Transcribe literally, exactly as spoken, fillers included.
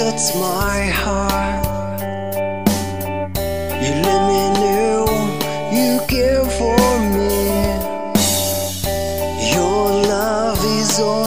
touch my heart. You let me know you care for me. Your love is all